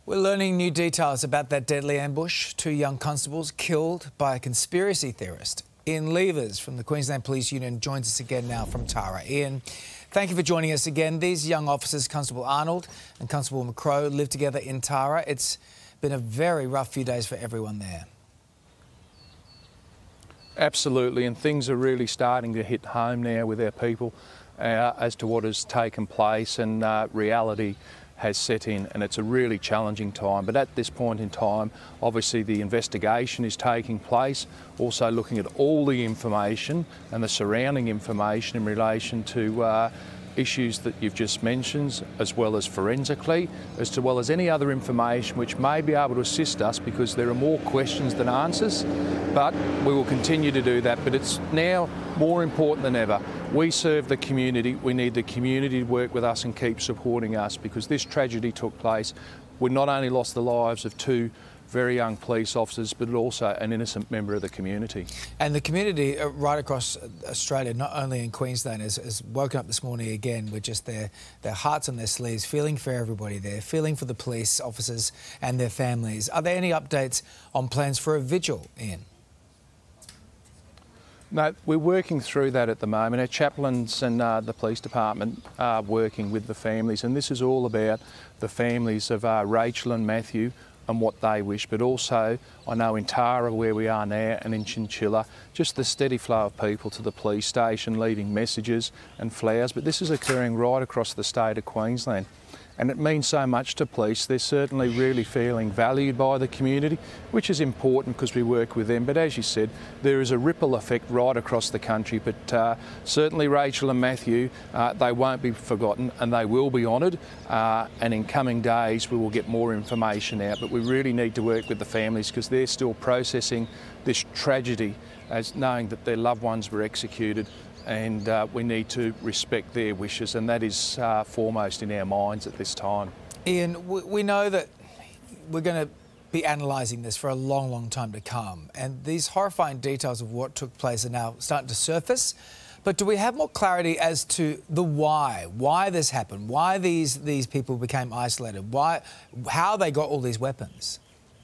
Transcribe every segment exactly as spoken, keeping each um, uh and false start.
We're learning new details about that deadly ambush. Two young constables killed by a conspiracy theorist. Ian Levers from the Queensland Police Union joins us again now from Tara. Ian, thank you for joining us again. These young officers, Constable Arnold and Constable McCrow, live together in Tara. It's been a very rough few days for everyone there. Absolutely, and things are really starting to hit home now with our people uh, as to what has taken place, and uh, reality has set in, and it's a really challenging time. But at this point in time, obviously the investigation is taking place, also looking at all the information and the surrounding information in relation to uh, issues that you've just mentioned, as well as forensically, as well as any other information which may be able to assist us, because there are more questions than answers. But we will continue to do that. But it's now more important than ever. We serve the community. We need the community to work with us and keep supporting us, because this tragedy took place. We not only lost the lives of two very young police officers, but also an innocent member of the community. And the community uh, right across Australia, not only in Queensland, has, has woken up this morning again with just their, their hearts on their sleeves, feeling for everybody there, feeling for the police officers and their families. Are there any updates on plans for a vigil, Ian? No, we're working through that at the moment. Our chaplains and uh, the police department are working with the families, and this is all about the families of uh, Rachel and Matthew and what they wish, but also I know in Tara, where we are now, and in Chinchilla, just the steady flow of people to the police station leaving messages and flowers. But this is occurring right across the state of Queensland, and it means so much to police. They're certainly really feeling valued by the community, which is important because we work with them. But as you said, there is a ripple effect right across the country. But uh, certainly Rachel and Matthew, uh, they won't be forgotten, and they will be honoured. Uh, and in coming days, we will get more information out. But we really need to work with the families, because they're still processing this tragedy, as knowing that their loved ones were executed. And uh, we need to respect their wishes, and that is uh, foremost in our minds at this time. Ian, we know that we're going to be analysing this for a long, long time to come, and these horrifying details of what took place are now starting to surface. But do we have more clarity as to the why? Why this happened? Why these, these people became isolated? Why, how they got all these weapons?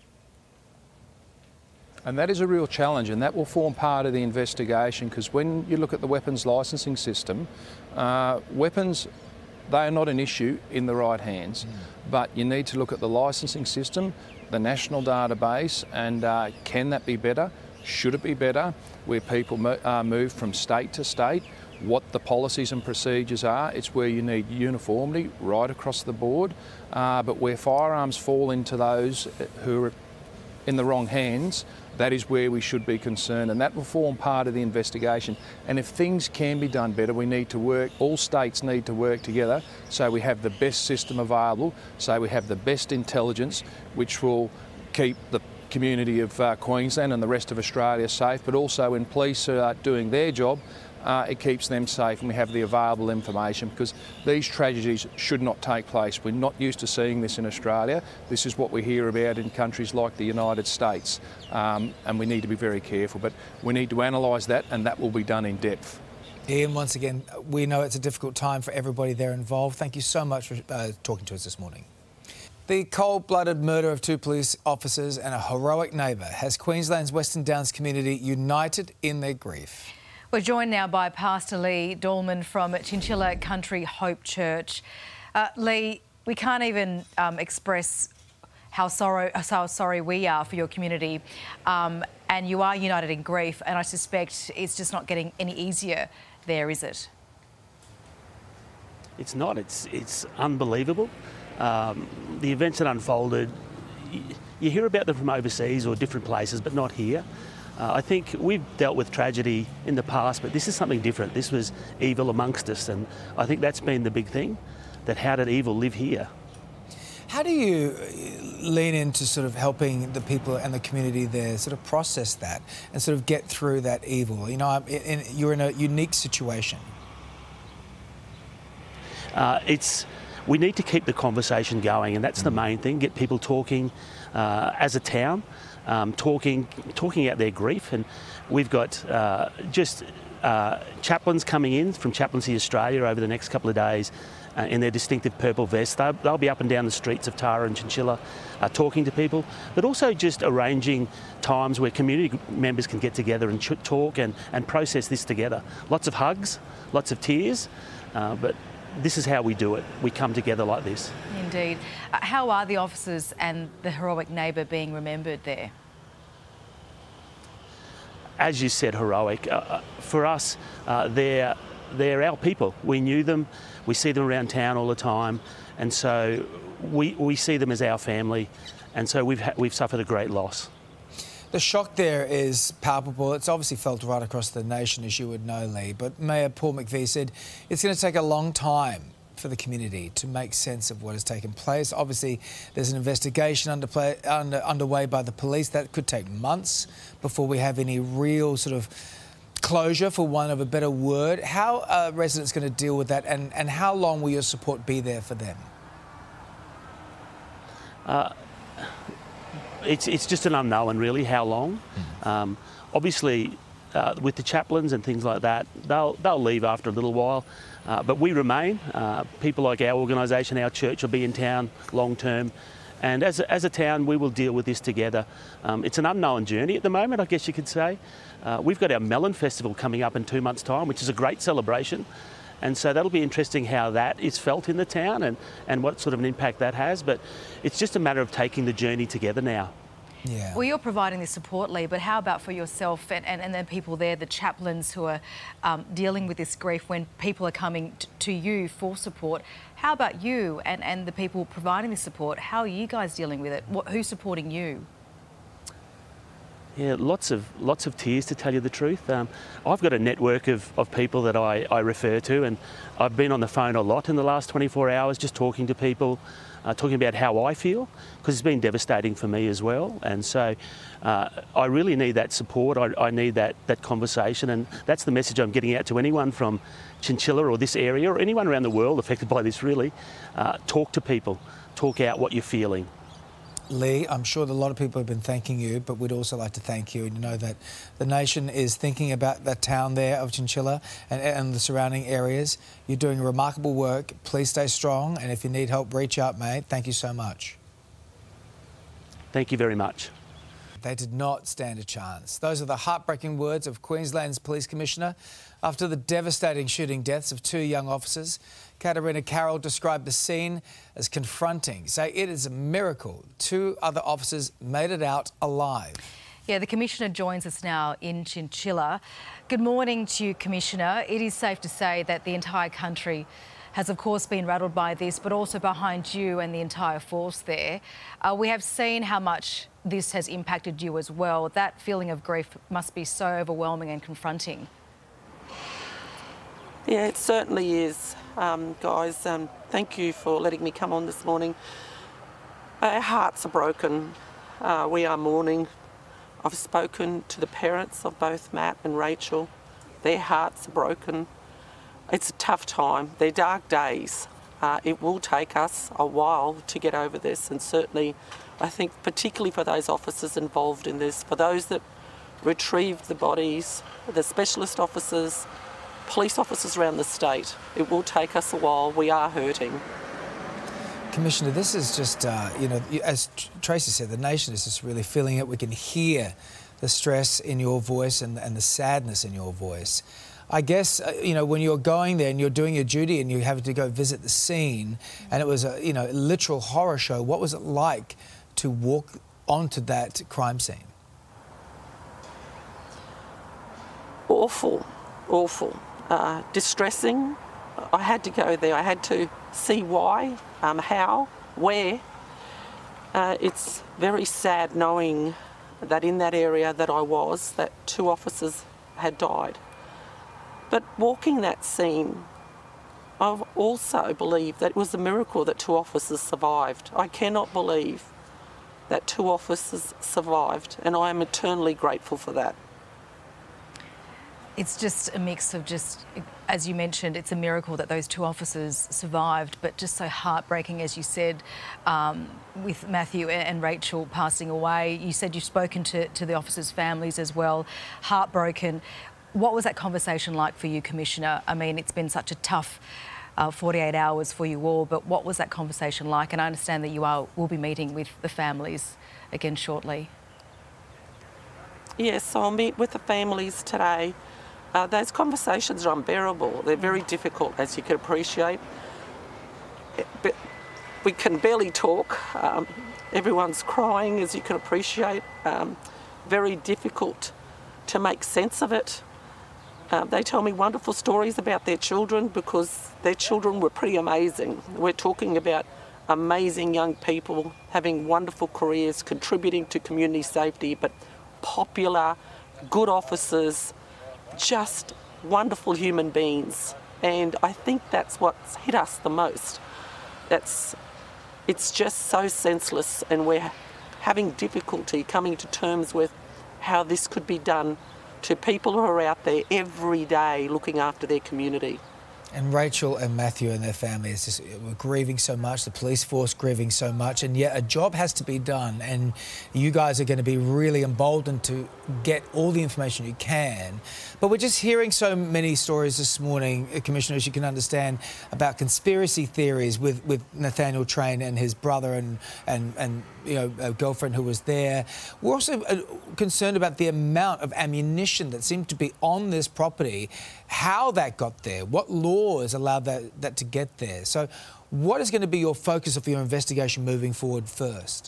And that is a real challenge, and that will form part of the investigation, because when you look at the weapons licensing system, uh, weapons, they are not an issue in the right hands. Mm. But you need to look at the licensing system, the national database, and uh, can that be better? Should it be better? Where people mo uh, move from state to state, what the policies and procedures are. It's where you need uniformity right across the board. Uh, but where firearms fall into those who are in the wrong hands, that is where we should be concerned, and that will form part of the investigation. And if things can be done better, we need to work, all states need to work together, so we have the best system available, so we have the best intelligence, which will keep the community of uh, Queensland and the rest of Australia safe. But also when police are doing their job, Uh, it keeps them safe, and we have the available information, because these tragedies should not take place. We're not used to seeing this in Australia. This is what we hear about in countries like the United States, um, and we need to be very careful. But we need to analyse that, and that will be done in depth. Ian, once again, we know it's a difficult time for everybody there involved. Thank you so much for uh, talking to us this morning. The cold-blooded murder of two police officers and a heroic neighbour has Queensland's Western Downs community united in their grief. We're joined now by Pastor Lee Dallmann from Chinchilla Country Hope Church. Uh, Lee, we can't even um, express how, sorrow, how sorry we are for your community, um, and you are united in grief, and I suspect it's just not getting any easier there, is it? It's not. It's, it's unbelievable. Um, the events that unfolded, you, you hear about them from overseas or different places, but not here. Uh, I think we've dealt with tragedy in the past, but this is something different. This was evil amongst us, and I think that's been the big thing, that how did evil live here? How do you lean into sort of helping the people and the community there sort of process that and sort of get through that evil? You know, in, in, you're in a unique situation. Uh, it's, we need to keep the conversation going, and that's the main thing, get people talking uh, as a town. Um, talking, talking out their grief, and we've got uh, just uh, chaplains coming in from Chaplaincy Australia over the next couple of days, uh, in their distinctive purple vests. They'll, they'll be up and down the streets of Tara and Chinchilla uh, talking to people, but also just arranging times where community members can get together and ch talk and, and process this together. Lots of hugs, lots of tears, uh, but this is how we do it. We come together like this. Indeed. Uh, how are the officers and the heroic neighbour being remembered there? As you said, heroic. Uh, for us, uh, they're, they're our people. We knew them, we see them around town all the time, and so we, we see them as our family, and so we've, we've suffered a great loss. The shock there is palpable. It's obviously felt right across the nation, as you would know, Lee. But Mayor Paul McVie said it's going to take a long time for the community to make sense of what has taken place. Obviously, there's an investigation under play, under, underway by the police. That could take months before we have any real sort of closure, for want of a better word. How are residents going to deal with that, and, and how long will your support be there for them? Uh, It's, it's just an unknown, really, how long. Mm. Um, obviously, uh, with the chaplains and things like that, they'll, they'll leave after a little while, uh, but we remain. Uh, people like our organisation, our church, will be in town long term, and as a, as a town, we will deal with this together. Um, it's an unknown journey at the moment, I guess you could say. Uh, we've got our Melon Festival coming up in two months' time, which is a great celebration. And so that'll be interesting how that is felt in the town and, and what sort of an impact that has. But it's just a matter of taking the journey together now. Yeah. Well, you're providing this support, Lee, but how about for yourself and, and, and the people there, the chaplains who are um, dealing with this grief when people are coming t to you for support? How about you and, and the people providing this support? How are you guys dealing with it? What, who's supporting you? Yeah, lots of lots of tears, to tell you the truth. Um, I've got a network of, of people that I, I refer to, and I've been on the phone a lot in the last twenty-four hours just talking to people, uh, talking about how I feel, because it's been devastating for me as well. And so uh, I really need that support, I, I need that, that conversation, and that's the message I'm getting out to anyone from Chinchilla or this area, or anyone around the world affected by this, really. Uh, talk to people, talk out what you're feeling. Lee, I'm sure that a lot of people have been thanking you, but we'd also like to thank you and know that the nation is thinking about that town there of Chinchilla and, and the surrounding areas. You're doing remarkable work. Please stay strong, and if you need help, reach out, mate. Thank you so much. Thank you very much. They did not stand a chance. Those are the heartbreaking words of Queensland's Police Commissioner after the devastating shooting deaths of two young officers. Katarina Carroll described the scene as confronting, saying it is a miracle two other officers made it out alive. Yeah, the Commissioner joins us now in Chinchilla. Good morning to you, Commissioner. It is safe to say that the entire country has, of course, been rattled by this, but also behind you and the entire force there. Uh, we have seen how much this has impacted you as well. That feeling of grief must be so overwhelming and confronting. Yeah, it certainly is. Um, guys, um, thank you for letting me come on this morning. Our hearts are broken. Uh, we are mourning. I've spoken to the parents of both Matt and Rachel. Their hearts are broken. It's a tough time. They're dark days. Uh, it will take us a while to get over this, and certainly I think particularly for those officers involved in this, for those that retrieved the bodies, the specialist officers, police officers around the state, it will take us a while. We are hurting. Commissioner, this is just, uh, you know, as Tracy said, the nation is just really feeling it. We can hear the stress in your voice and, and the sadness in your voice. I guess, uh, you know, when you're going there and you're doing your duty and you have to go visit the scene and it was a, you know, literal horror show, what was it like to walk onto that crime scene? Awful, awful. Uh, distressing. I had to go there. I had to see why, um, how, where. Uh, it's very sad knowing that in that area that I was, that two officers had died. But walking that scene, I also believe that it was a miracle that two officers survived. I cannot believe that two officers survived, and I am eternally grateful for that. It's just a mix of just, as you mentioned, it's a miracle that those two officers survived, but just so heartbreaking, as you said, um, with Matthew and Rachel passing away. You said you've spoken to, to the officers' families as well, heartbroken. What was that conversation like for you, Commissioner? I mean, it's been such a tough uh, forty-eight hours for you all, but what was that conversation like? And I understand that you are will be meeting with the families again shortly. Yes, I'll meet with the families today. Uh, those conversations are unbearable. They're very difficult, as you can appreciate. But we can barely talk. Um, everyone's crying, as you can appreciate. Um, very difficult to make sense of it. Uh, they tell me wonderful stories about their children because their children were pretty amazing. We're talking about amazing young people having wonderful careers, contributing to community safety, but popular, good officers, just wonderful human beings. And I think that's what's hit us the most. That's, it's just so senseless, and we're having difficulty coming to terms with how this could be done to people who are out there every day looking after their community. And Rachel and Matthew and their families just, were grieving so much, the police force grieving so much, and yet a job has to be done, and you guys are going to be really emboldened to get all the information you can. But we're just hearing so many stories this morning, Commissioner, as you can understand, about conspiracy theories with, with Nathaniel Train and his brother and, and, and you know, a girlfriend who was there. We're also concerned about the amount of ammunition that seemed to be on this property, how that got there, what laws allowed that, that to get there. So what is going to be your focus of your investigation moving forward first?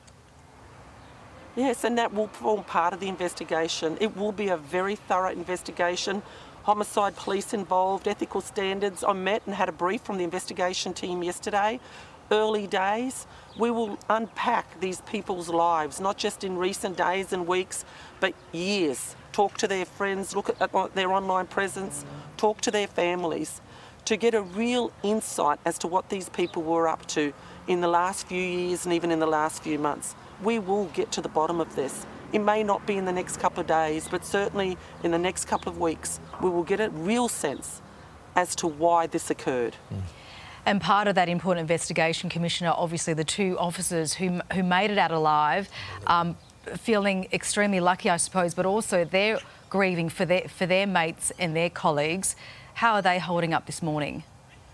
Yes, and that will form part of the investigation. It will be a very thorough investigation. Homicide police involved, ethical standards. I met and had a brief from the investigation team yesterday. Early days, we will unpack these people's lives, not just in recent days and weeks, but years. Talk to their friends, look at their online presence, talk to their families, to get a real insight as to what these people were up to in the last few years and even in the last few months. We will get to the bottom of this. It may not be in the next couple of days, but certainly in the next couple of weeks, we will get a real sense as to why this occurred. Mm. And part of that important investigation, Commissioner, obviously the two officers who, who made it out alive, um, feeling extremely lucky, I suppose, but also they're grieving for their, for their mates and their colleagues. How are they holding up this morning?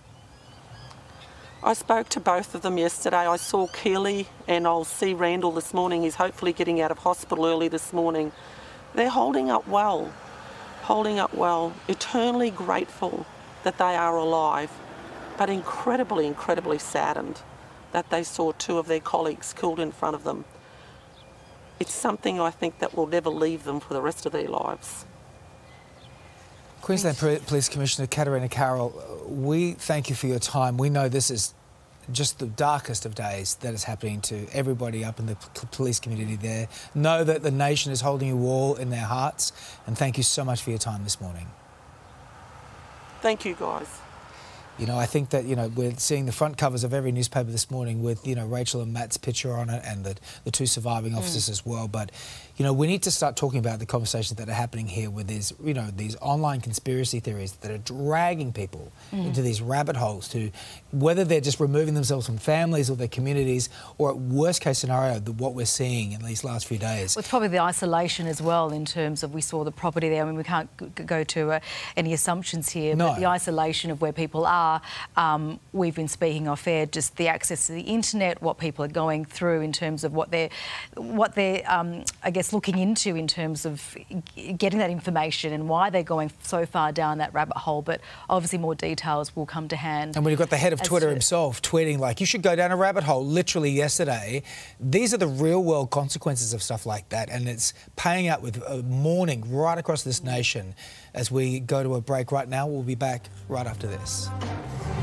I spoke to both of them yesterday. I saw Keely and I'll see Randall this morning. He's hopefully getting out of hospital early this morning. They're holding up well, holding up well, eternally grateful that they are alive, but incredibly, incredibly saddened that they saw two of their colleagues killed in front of them. It's something I think that will never leave them for the rest of their lives. Queensland Police Commissioner Katarina Carroll, we thank you for your time. We know this is just the darkest of days that is happening to everybody up in the police community there. Know that the nation is holding you all in their hearts, and thank you so much for your time this morning. Thank you, guys. You know, I think that, you know, we're seeing the front covers of every newspaper this morning with, you know, Rachel and Matt's picture on it and the, the two surviving officers mm. as well. But, you know, we need to start talking about the conversations that are happening here with these, you know, these online conspiracy theories that are dragging people mm. into these rabbit holes to, whether they're just removing themselves from families or their communities, or at worst case scenario, the, what we're seeing in these last few days. Well, it's probably the isolation as well in terms of, we saw the property there. I mean, we can't g go to uh, any assumptions here, no. but the isolation of where people are. Um, we've been speaking off air, just the access to the internet, what people are going through in terms of what they're, what they're, um, I guess, looking into in terms of getting that information and why they're going so far down that rabbit hole. But obviously more details will come to hand. And when you've got the head of Twitter himself tweeting like, you should go down a rabbit hole, literally yesterday, these are the real world consequences of stuff like that. And it's paying out with a mourning right across this nation. As we go to a break right now, we'll be back right after this.